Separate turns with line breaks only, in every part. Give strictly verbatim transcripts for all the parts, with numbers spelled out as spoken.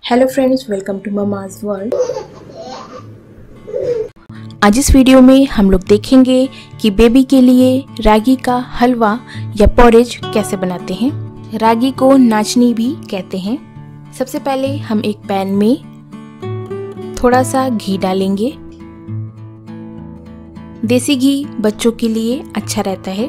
Hello friends, welcome to Mama's World. आज इस video में हम लोग देखेंगे कि बेबी के लिए रागी का हलवा या पोरेज कैसे बनाते हैं। रागी को नाचनी भी कहते हैं। सबसे पहले हम एक पैन में थोड़ा सा घी डालेंगे। देसी घी बच्चों के लिए अच्छा रहता है।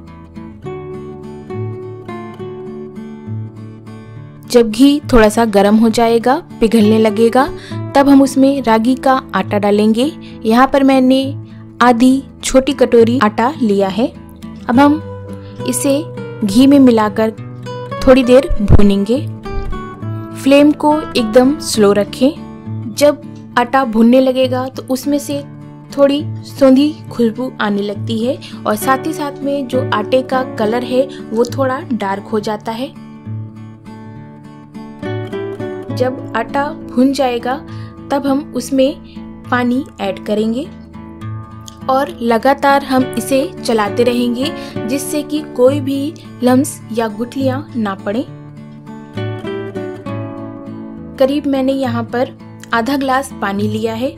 जब घी थोड़ा सा गर्म हो जाएगा, पिघलने लगेगा, तब हम उसमें रागी का आटा डालेंगे। यहाँ पर मैंने आधी छोटी कटोरी आटा लिया है। अब हम इसे घी में मिलाकर थोड़ी देर भूनेंगे। फ्लेम को एकदम स्लो रखें। जब आटा भुनने लगेगा तो उसमें से थोड़ी सौंधी खुशबू आने लगती है और साथ ही साथ में जो आटे का कलर है वो थोड़ा डार्क हो जाता है। जब आटा भुन जाएगा तब हम उसमें पानी ऐड करेंगे और लगातार हम इसे चलाते रहेंगे जिससे कि कोई भी लम्स या गुठलियां ना पड़े। करीब मैंने यहाँ पर आधा ग्लास पानी लिया है।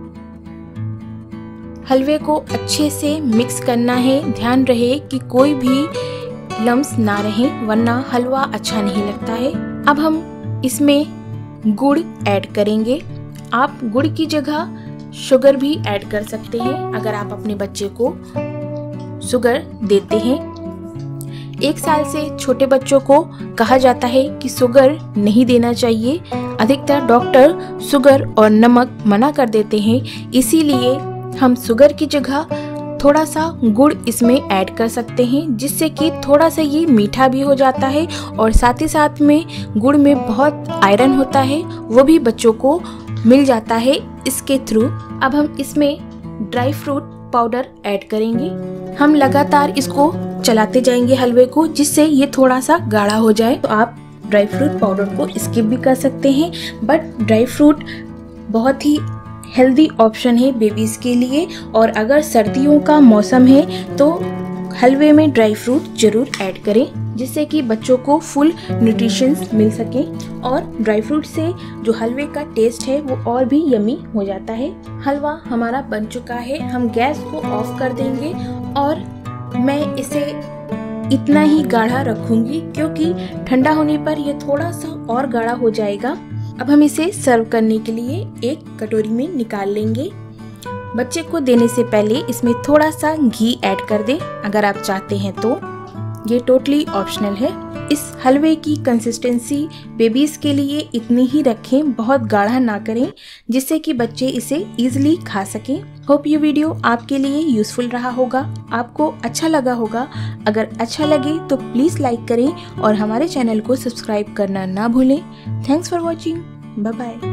हलवे को अच्छे से मिक्स करना है। ध्यान रहे कि कोई भी लम्स ना रहे, वरना हलवा अच्छा नहीं लगता है। अब हम इसमें गुड़ ऐड करेंगे। आप गुड़ की जगह शुगर भी ऐड कर सकते हैं अगर आप अपने बच्चे को शुगर देते हैं। एक साल से छोटे बच्चों को कहा जाता है कि शुगर नहीं देना चाहिए। अधिकतर डॉक्टर शुगर और नमक मना कर देते हैं, इसीलिए हम शुगर की जगह थोड़ा सा गुड़ इसमें ऐड कर सकते हैं, जिससे कि थोड़ा सा ये मीठा भी हो जाता है और साथ ही साथ में गुड़ में बहुत आयरन होता है, वो भी बच्चों को मिल जाता है इसके थ्रू। अब हम इसमें ड्राई फ्रूट पाउडर ऐड करेंगे। हम लगातार इसको चलाते जाएंगे हलवे को, जिससे ये थोड़ा सा गाढ़ा हो जाए। तो आप ड्राई फ्रूट पाउडर को स्किप भी कर सकते हैं, बट ड्राई फ्रूट बहुत ही हेल्दी ऑप्शन है बेबीज के लिए। और अगर सर्दियों का मौसम है तो हलवे में ड्राई फ्रूट जरूर ऐड करें, जिससे कि बच्चों को फुल न्यूट्रिशन मिल सके। और ड्राई फ्रूट से जो हलवे का टेस्ट है वो और भी यमी हो जाता है। हलवा हमारा बन चुका है। हम गैस को ऑफ कर देंगे और मैं इसे इतना ही गाढ़ा रखूंगी, क्योंकि ठंडा होने पर यह थोड़ा सा और गाढ़ा हो जाएगा। अब हम इसे सर्व करने के लिए एक कटोरी में निकाल लेंगे। बच्चे को देने से पहले इसमें थोड़ा सा घी ऐड कर दें अगर आप चाहते हैं तो। ये टोटली ऑप्शनल है। इस हलवे की कंसिस्टेंसी बेबीज के लिए इतनी ही रखें, बहुत गाढ़ा ना करें, जिससे कि बच्चे इसे इजीली खा सकें। होप ये वीडियो आपके लिए यूजफुल रहा होगा, आपको अच्छा लगा होगा। अगर अच्छा लगे तो प्लीज लाइक करें और हमारे चैनल को सब्सक्राइब करना ना भूलें। Thanks for watching. Bye bye.